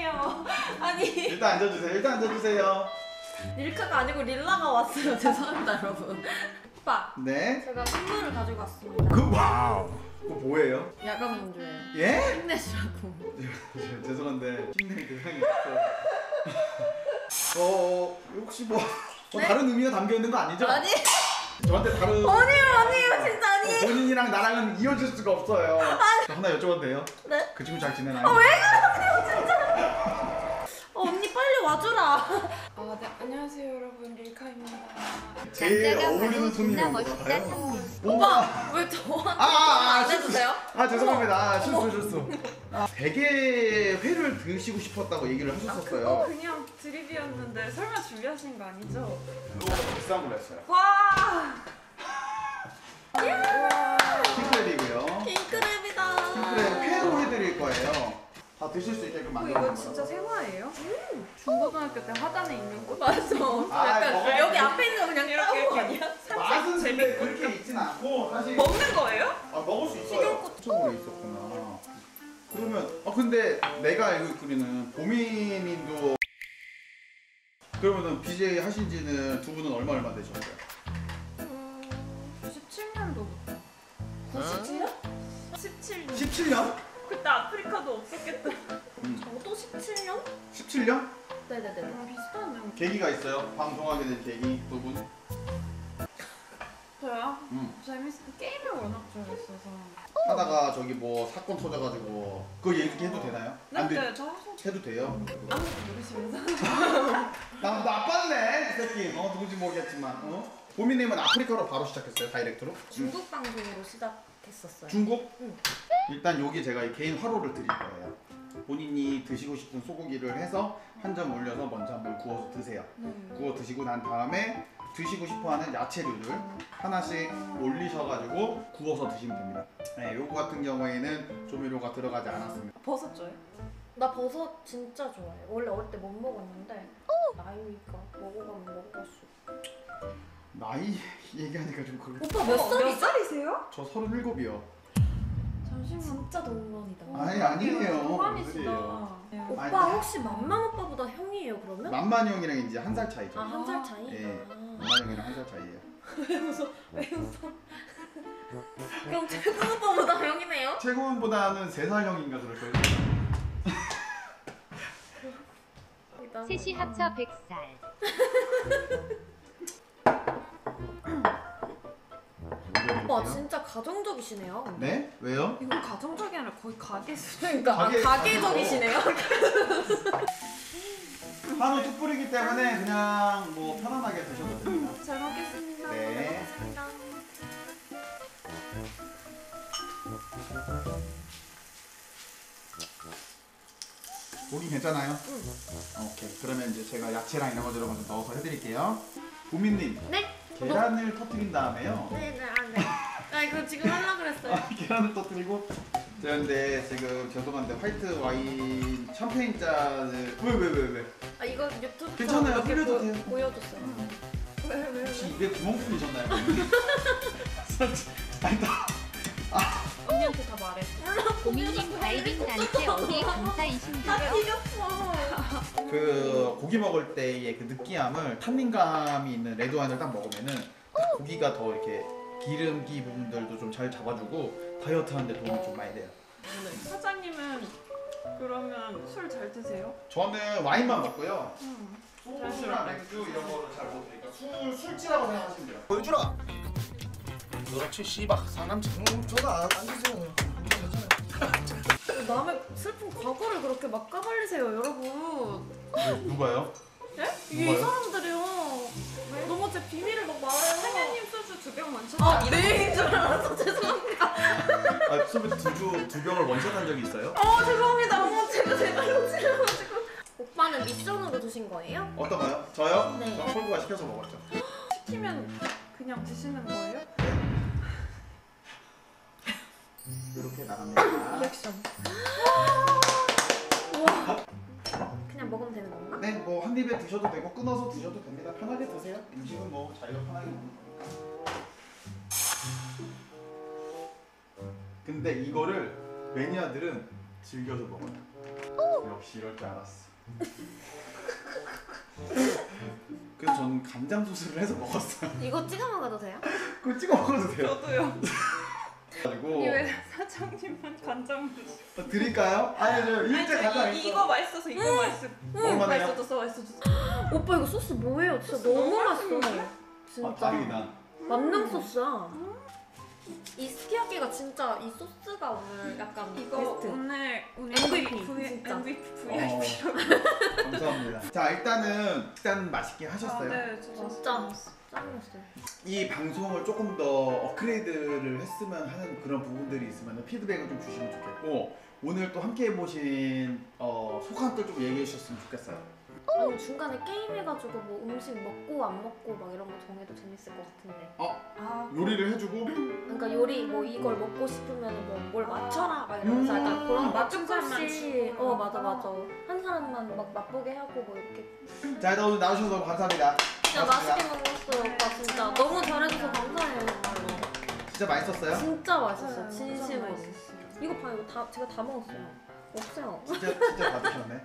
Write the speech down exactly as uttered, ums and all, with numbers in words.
죄송해요. 아니 일단 앉아주세요. 일단 앉아주세요. 릴카가 아니고 릴라가 왔어요. 죄송합니다 여러분. 오빠 네. 제가 선물을 가지고 왔습니다. 그 와우. 그거 뭐예요? 야간 문제예요. 예? 힘내시라고. 죄송한데 힘낼 대상이 없어. 어 혹시 뭐, 뭐 네? 다른 의미가 담겨 있는 거 아니죠? 아니 저한테 다른 아니에요 아니에요 진짜 아니에요. 어, 본인이랑 나랑은 이어질 수가 없어요. 저 하나 여쭤봐도 돼요? 네? 그 친구 잘 지내나요? 아, 왜 그러세요 진짜. 어, 언니 빨리 와주라. 아, 네, 안녕하세요 여러분, 릴카입니다. 제일 남자가 어울리는 봐도 손님이 존나 온 것 멋있다 같아요. 상님. 오빠 왜 저한테 아, 아, 아, 안 해주세요? 아 죄송합니다. 아, 실수 실수. 아, 베개 회를 드시고 싶었다고 얘기를 그거 하셨었어요. 그냥 드립이었는데 설마 준비하신 거 아니죠? 그거 비싼 걸로 했어요. 와! 킹크랩이고요. 킹크랩이다. 킹크랩 회로 해드릴 거예요. 다 드실 수 있게끔 어, 만들어 이거 놓은 진짜 거예요. 생화예요? 음. 중고등학교 때 화단에 있는 거? 맞아. 아, 약간 먹어야지. 여기 앞에 있는 거 그냥 이렇게, 따온 거 이렇게. 아니야? 맛은 근데 그렇게 있진 않고 사실 먹는 거예요? 아, 먹을 수 있어요. 쪽으로 있었구나. 그러면 아 근데 내가 알고 있기로는 보미님도 그러면은 비제이 하신지는 두 분은 얼마 얼마 되셨어요? 음, 구십칠 년도부터. 구십칠 년? 십칠 년. 십칠 년? 그때 아프리카도 없었겠다. 음. 저도 십칠 년? 십칠 년? 네네네. 음, 비슷하네요. 계기가 있어요. 방송하게 된 계기 두 분. 저요? 음. 재밌, 게임을 워낙 좋아했어서. 하다가 저기 뭐 사건 터져가지고 그거 얘기 해도 되나요? 안 돼. 네, 저 하소. 해도 돼요. 아무도 모르시면서. 나 나빴네 이 새끼. 어 누군지 모르겠지만. 어? 보미님은 아프리카로 바로 시작했어요 다이렉트로? 중국 방송으로 시작했었어요. 중국? 응. 일단 여기 제가 이 개인 화로를 드릴 거예요. 본인이 드시고 싶은 소고기를 해서 한 점 올려서 먼저 한번 구워서 드세요. 네. 구워 드시고 난 다음에 드시고 싶어하는 야채류를 하나씩 올리셔가지고 구워서 드시면 됩니다. 네, 요거 같은 경우에는 조미료가 들어가지 않았습니다. 버섯 줘요? 나 버섯 진짜 좋아해. 원래 어릴 때 못 먹었는데 나이가 먹어가면 먹어갈수록. 나이 얘기하니까 좀 그렇고. 오빠 몇 어, 몇 살이죠? 살이세요? 저 서른일곱이요. 잠시만. 진짜 동안이다. 아니 아니에요. 동안이시다. 네. 오빠 아니, 혹시 맘만 오빠보다 형이에요 그러면? 만만이 형이랑 이제 한 살 차이죠. 아 한 살 차이? 예. 아. 만만이 형이랑 한 살 차이예요. 왜 웃어? 왜 웃어? 그럼 최근 오빠보다 형이네요? 최고원보다는 세 살 형인가 그럴 거예요. 셋이 합쳐 백 살. 오빠 진짜 가정적이시네요. 근데. 네? 왜요? 이건 가정적이 아니라 거의 가게 수. 그러니까 가게- 가계적이시네요. 한우 툭불이기 때문에 그냥 뭐 편안하게 드셔도 됩니다. 잘 먹겠습니다. 네. 감사합니다. 고기 괜찮아요? 응. 오케이. 그러면 이제 제가 야채랑 이런 것들을 먼저 넣어서 해드릴게요. 보민님, 네? 계란을 터뜨린 다음에요. 네네 아 네. 아 이거 지금 하려고 그랬어요. 아, 계란을 터뜨리고 저 근데 지금 죄송한데 화이트 와인 샴페인 잔을 왜 왜 왜 왜? 아 이거 유튜브 괜찮아요. 이렇게 흘려도 보- 돼요. 보여줬어요. 왜, 왜, 혹시 왜? 입에 구멍 뚫리셨나요? 아니 나 언니한테 다 말해. 고민님 다이빙 단체 어디 아 강사이신가요? 이겼어. 그 고기 먹을 때의 그 느끼함을 탄닌감이 있는 레드 와인을 딱 먹으면은 딱 고기가 더 이렇게 기름기 부분들도 좀 잘 잡아주고 다이어트 하는데 도움이 좀 많이 돼요. 사장님은 그러면 술 잘 드세요? 저는 와인만 먹고요. 응. 소주나 맥주 이런 거를 잘 못 드니까 술 술지라고 생각하시면 돼요. 보여주라. 너같이 씨박 상남자. 음, 저도 안 드세요. 괜찮아요. 남의 슬픈 과거를 그렇게 막 까발리세요 여러분. 누가요? 예? 이게 이 뭐요? 사람들이요. 너무 제 비밀을 막 말해요. 사장님 소주 두 병 완전. 아 네인 줄 알았어. 죄송합니다. 아, 수빈 두주 두 병을 원샷한 적이 있어요? 어 죄송합니다. 어머 제가 제가 욕심을 오빠는 미션으로 드신 거예요? 어떤가요? 저요? 네. 저 콜부가 시켜서 먹었죠. 시키면 그냥 드시는 거예요? 이렇게 나갑니다. 리액션. 우와. 그냥 먹으면 되는 건가? 네, 뭐 한 입에 드셔도 되고 끊어서 드셔도 됩니다. 편하게 드세요. 음식은 뭐 자기가 편하게 먹는 거니까. 근데 이거를 매니아들은 즐겨서 먹어요. 역시 이럴 줄 알았어. 그래서 저는 간장 소스를 해서 먹었어요. 이거 찍어 먹어도 돼요? 그거 찍어 먹어도 돼요. 저도요. 가지고 아니 왜 사장님만 간장 드시? 어, 드릴까요? 아니 저 일제 간장 이, 이거 맛있어서 이거 맛있어. 먹을만해요? 맛있어졌어 맛있어졌어. 오빠 이거 소스 뭐예요? 진짜 너무 맛있어. 아 진짜. 다행이다. 만능 소스야. 이 스키야키가 진짜 이 소스가 오늘 약간 이거 베스트. 오늘 오늘 엠브이피, V 진짜. 엠브이피 어, 브이아이피라고. 감사합니다. 자 일단은 식단 맛있게 하셨어요. 네, 진짜. 진짜 짱이었어요. 이 방송을 조금 더 업그레이드를 했으면 하는 그런 부분들이 있으면 피드백을 좀 주시면 좋겠고 오늘 또 함께 해보신 어, 소감들 좀 얘기해 주셨으면 좋겠어요. 아니 중간에 게임 해가지고 뭐 음식 먹고 안 먹고 막 이런 거 정해도 재밌을 것 같은데. 아, 요리를 해주고 그러니까 요리 뭐 이걸 먹고 싶으면 뭐 뭘 맞춰라 막 이러면서 음. 약간 그런 맞춘 사람만 조금씩 주고. 어 맞아 맞아 한 사람만 막 맛보게 하고 뭐 이렇게. 자 일단 오늘 나와주셔서 너무 감사합니다. 진짜 고맙습니다. 맛있게 먹었어요 오빠 진짜 너무 잘해줘서 감사해요 정말로. 진짜 맛있었어요? 진짜 맛있어 네, 진심으로. 맛있었어요. 이거 봐 이거 다 제가 다 먹었어요. 없어요. 진짜 진짜 다 드셨네.